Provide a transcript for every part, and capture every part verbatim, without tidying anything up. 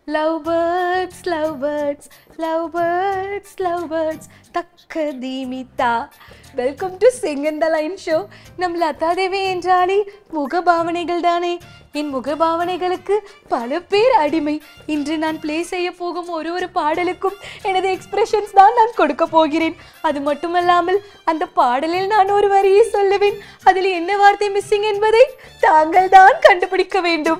Lovebirds, lovebirds, lovebirds, lovebirds. Takkadimita. Welcome to Sing in the Line show. நம் லதா தேவி என்றாலே முகபாவனைகள் தானே. என் முகபாவனைகளுக்கு பல பேர் அடிமை. இன்று நான் ப்ளே செய்ய போகும் ஒரு ஒரு பாடலுக்கும் எனது எக்ஸ்பிரஷன்ஸ் தான் நான் கொடுக்க போகிறேன். அது மட்டுமல்லாமல் அந்த பாடலில் நான் ஒரு வரியை சொல்லுவேன். அதில் என்ன வார்த்தை மிஸ்ஸிங் என்பதை தாங்கள் தான் கண்டுபிடிக்க வேண்டும்.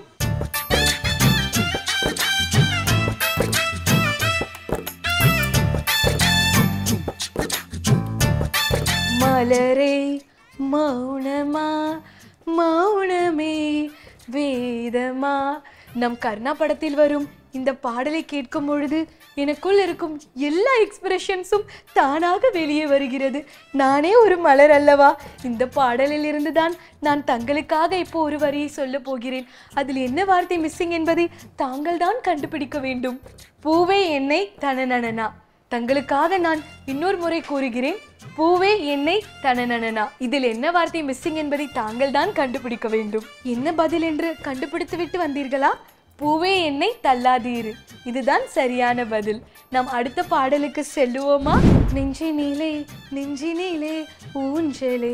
மலரே மௌனமா மௌனமே வேதமா. நம் கர்ணா படத்தில் வரும் இந்த பாடலை கேட்கும் பொழுது எனக்குள் இருக்கும் எல்லா எக்ஸ்பிரஷன்ஸும் தானாக வெளியே வருகிறது. நானே ஒரு மலர் அல்லவா? இந்த பாடலில் இருந்து தான் நான் தங்களுக்காக இப்போ ஒரு வரியை சொல்ல போகிறேன். அதில் என்ன வார்த்தை மிஸ்ஸிங் என்பதை தாங்கள் தான் கண்டுபிடிக்க வேண்டும். பூவே என்னை தனநனனா. தங்களுக்காக நான் இன்னொரு முறை கூறுகிறேன். பூவே என்னை தனநனனா. இதில் என்ன வார்த்தை மிஸ்ஸிங் என்பதை தாங்கள் தான் கண்டுபிடிக்க வேண்டும். என்ன பதில் என்று கண்டுபிடித்து விட்டு வந்தீர்களா? பூவே என்னை தள்ளாதீரு. இதுதான் சரியான பதில். நாம் அடுத்த பாடலுக்கு செல்லுவோமா? நெஞ்சினிலே நெஞ்சினிலே ஊஞ்சலே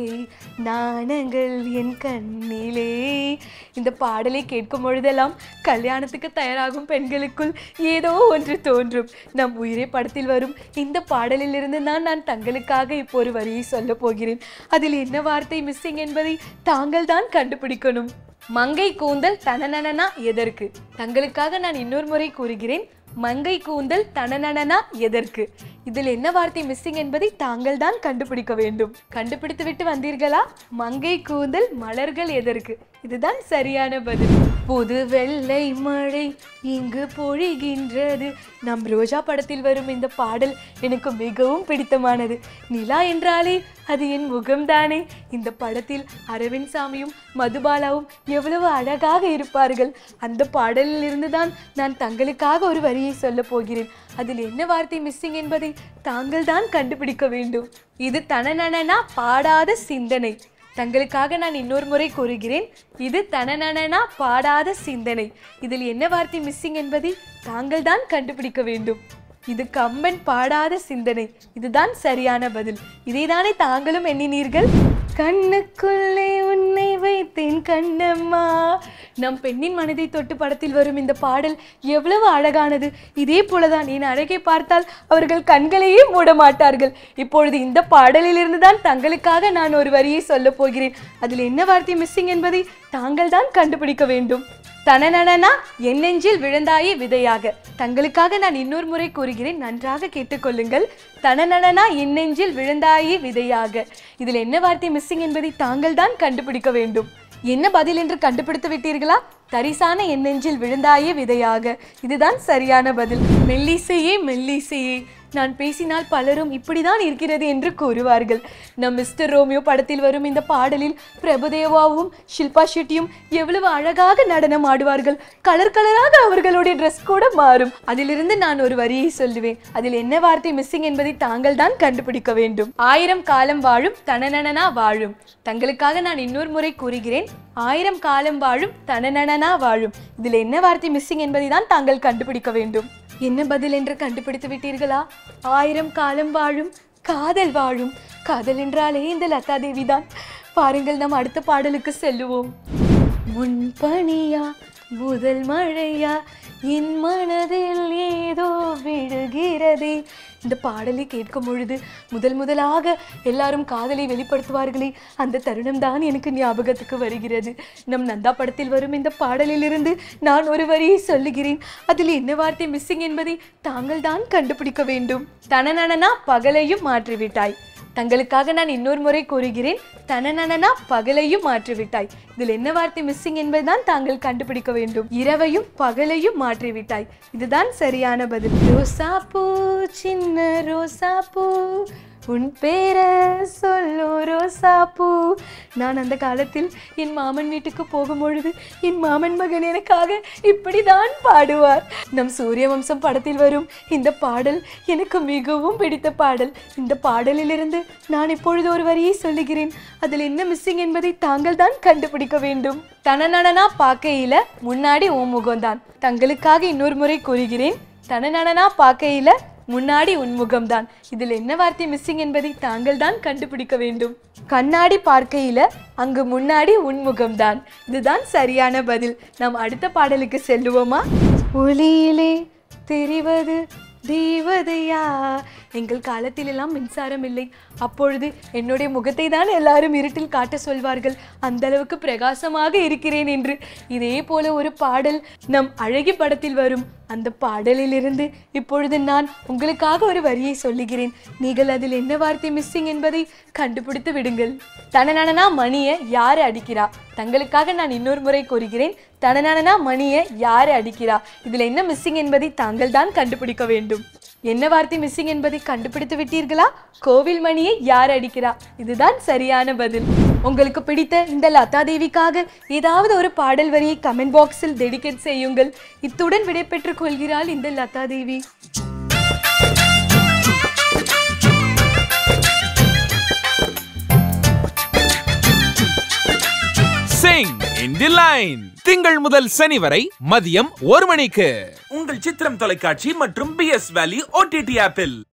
நாணங்கள் என் கண்ணிலே. இந்த பாடலை கேட்கும் பொழுதெல்லாம் கல்யாணத்துக்கு தயாராகும் பெண்களுக்குள் ஏதோ ஒன்று தோன்றும். நம் உயிரே படத்தில் வரும் இந்த பாடலில் இருந்து தான் நான் தங்களுக்காக இப்போ ஒரு வரியை சொல்ல போகிறேன். அதில் என்ன வார்த்தை மிஸ்ஸிங் என்பதை தாங்கள் தான் கண்டுபிடிக்கணும். மங்கை கூந்தல் தனநனனா எதற்கு? தங்களுக்காக நான் இன்னொரு முறை கூறுகிறேன். மங்கை கூந்தல் தனநனனா எதற்கு? இதில் என்ன வார்த்தை மிஸ்ஸிங் என்பதை தாங்கள் தான் கண்டுபிடிக்க வேண்டும். கண்டுபிடித்து விட்டு வந்தீர்களா? மங்கை கூந்தல் மலர்கள் எதற்கு? இதுதான் சரியான பதில். புது வெள்ளை மழை இங்கு பொழிகின்றது. நம் ரோஜா படத்தில் வரும் இந்த பாடல் எனக்கு மிகவும் பிடித்தமானது. நிலா என்றாலே அது என் முகம்தானே. இந்த படத்தில் அரவிந்த் சாமியும் மதுபாலாவும் எவ்வளவு அழகாக இருப்பார்கள். அந்த பாடலில் இருந்துதான் நான் தங்களுக்காக ஒரு வரியை சொல்ல போகிறேன். அதில் என்ன வார்த்தை மிஸ்ஸிங் என்பதை தாங்கள் தான் கண்டுபிடிக்க வேண்டும். இது தனநனனா பாடாத சிந்தனை. தங்களுக்காக நான் இன்னொரு முறை கூறுகிறேன். இது தனநனனா பாடாத சிந்தனை. இதில் என்ன வார்த்தை மிஸ்ஸிங் என்பதை தாங்கள் தான் கண்டுபிடிக்க வேண்டும். இது கம்பன் பாடாத சிந்தனை. இதுதான் சரியான பதில். இதைதானே தாங்களும் எண்ணினீர்கள்? கண்ணுக்குள்ளே உன்னை வைத்தேன் கண்ணம்மா. நம் பெண்ணின் மனதை தொட்டு படத்தில் வரும் இந்த பாடல் எவ்வளவு அழகானது. இதே போலதான் என் அழகை பார்த்தால் அவர்கள் கண்களையே மூட மாட்டார்கள். இப்பொழுது இந்த பாடலில் இருந்துதான் தங்களுக்காக நான் ஒரு வரியை சொல்ல போகிறேன். அதில் என்ன வார்த்தை மிஸ்ஸிங் என்பதை தாங்கள் தான் கண்டுபிடிக்க வேண்டும். தனநனனா என் நெஞ்சில் விழுந்தாயே விதையாக. தங்களுக்காக நான் இன்னொரு முறை கூறுகிறேன், நன்றாக கேட்டுக்கொள்ளுங்கள். தனநனனா என் நெஞ்சில் விழுந்தாயே விதையாக. இதில் என்ன வார்த்தை மிஸ்ஸிங் என்பதை தாங்கள் தான் கண்டுபிடிக்க வேண்டும். என்ன பதில் என்று கண்டுபிடித்து விட்டீர்களா? தரிசான என் நெஞ்சில் விழுந்தாயே விதையாக. இதுதான் சரியான பதில். மெல்லிசையே மெல்லிசையே. நான் பேசினால் பலரும் இப்படிதான் இருக்கிறது என்று கூறுவார்கள். நம் மிஸ்டர் ரோமியோ படத்தில் வரும் இந்த பாடலில் பிரபுதேவாவும் ஷில்பா ஷெட்டியும் எவ்வளவு அழகாக நடனம் ஆடுவார்கள். கலர் கலராக அவர்களுடைய ட்ரெஸ் கூட மாறும். அதிலிருந்து நான் ஒரு வரியை சொல்லுவேன். அதில் என்ன வார்த்தை மிஸ்ஸிங் என்பதை தாங்கள் தான் கண்டுபிடிக்க வேண்டும். ஆயிரம் காலம் வாழும் தனநனனா வாழும். தங்களுக்காக நான் இன்னொரு முறை கூறுகிறேன். ஆயிரம் காலம் வாழும் தனநனனா வாழும். இதில் என்ன வார்த்தை மிஸ்ஸிங் என்பதை தான் தாங்கள் கண்டுபிடிக்க வேண்டும். என்ன பதில் என்று கண்டுபிடித்து விட்டீர்களா? ஆயிரம் காலம் வாழும் காதல் வாழும். காதல் என்றாலே இந்த லதா தேவி தான். பாருங்கள், நாம் அடுத்த பாடலுக்கு செல்லுவோம். முன்பனியா முதல் மழையா என் மனதில் ஏதோ விழுகிறதே. இந்த பாடலை கேட்கும் பொழுது முதல் முதலாக எல்லாரும் காதலை வெளிப்படுத்துவார்களே, அந்த தருணம் தான் எனக்கு ஞாபகத்துக்கு வருகிறது. நம் நந்தா படத்தில் வரும் இந்த பாடலிலிருந்து நான் ஒரு வரியை சொல்லுகிறேன். அதில் என்ன வார்த்தை மிஸ்ஸிங் என்பதை தாங்கள் தான் கண்டுபிடிக்க வேண்டும். தனநனனா பகலையும் மாற்றிவிட்டாய். தங்களுக்காக நான் இன்னொரு முறை கூறுகிறேன். தனநனனா பகலையும் மாற்றிவிட்டாய். இதில் என்ன வார்த்தை மிஸ்ஸிங் என்பதுதான் தாங்கள் கண்டுபிடிக்க வேண்டும். இரவையும் பகலையும் மாற்றிவிட்டாய். இதுதான் சரியான பதில். ரோசா பூ சின்ன ரோசா பூ உன் பேரை சொல்லும் ரோசாப்பூ. நான் அந்த காலத்தில் என் மாமன் வீட்டுக்கு போகும்பொழுது என் மாமன் மகன் எனக்காக இப்படிதான் பாடுவார். நம் சூரிய வம்சம் படத்தில் வரும் இந்த பாடல் எனக்கு மிகவும் பிடித்த பாடல். இந்த பாடலிலிருந்து நான் இப்பொழுது ஒரு வரியை சொல்லுகிறேன். அதில் என்ன மிஸ்ஸிங் என்பதை தாங்கள் தான் கண்டுபிடிக்க வேண்டும். தனநடனா பார்க்கையில முன்னாடி உன் முகம்தான். தங்களுக்காக இன்னொரு முறை கூறுகிறேன். தனநடனா பார்க்கையில முன்னாடி உன்முகம்தான். இதில் என்ன வார்த்தை மிஸ்ஸிங் என்பதை தாங்கள் தான் கண்டுபிடிக்க வேண்டும். கண்ணாடி பார்க்கையில அங்கு முன்னாடி உன்முகம்தான். இதுதான் சரியான பதில். நாம் அடுத்த பாடலுக்கு செல்லுவோமா? ஒளியிலே தெரிவது தேவதையா. எங்கள் காலத்தில் எல்லாம் மின்சாரம் இல்லை. அப்பொழுது என்னுடைய முகத்தை தான் எல்லாரும் இருட்டில் காட்ட சொல்வார்கள், அந்த அளவுக்கு பிரகாசமாக இருக்கிறேன் என்று. இதே போல ஒரு பாடல் நம் அழகி படத்தில் வரும். அந்த பாடலிலிருந்து இப்பொழுது நான் உங்களுக்காக ஒரு வரியை சொல்லுகிறேன். நீங்கள் அதில் என்ன வார்த்தை மிஸ்ஸிங் என்பதை கண்டுபிடித்து விடுங்கள். தனநடனா மணியை யாரு அடிக்கிறா? தங்களுக்காக நான் இன்னொரு முறை கூறுகிறேன். தனநடனா மணியை யாரு அடிக்கிறா? இதில் என்ன மிஸ்ஸிங் என்பதை தாங்கள் தான் கண்டுபிடிக்க வேண்டும். என்ன வார்த்தை மிஸ்ஸிங் என்பதை கண்டுபிடித்து விட்டீர்களா? கோவில் மணியை யார் அடிக்கிறா? இதுதான் சரியான பதில். உங்களுக்கு பிடித்த இந்த லதா தேவிக்காக ஏதாவது ஒரு பாடல் வரியை கமெண்ட் பாக்ஸில் டெடிகேட் செய்யுங்கள். இத்துடன் விடைபெற்றுக் கொள்கிறாள் இந்த லதா தேவி. Sing in the line. திங்கள் முதல் சனி வரை மதியம் ஒரு மணிக்கு உங்கள் சித்திரம் தொலைக்காட்சி மற்றும் P S value O T T ஆப்பில்.